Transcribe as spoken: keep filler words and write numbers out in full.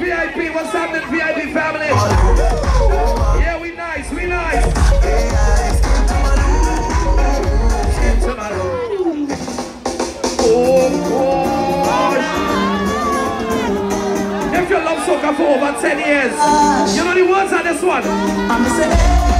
V I P, what's happening, V I P family? Yeah, we nice, we nice. Oh, gosh. If you love soca for over ten years, you know the words of this one.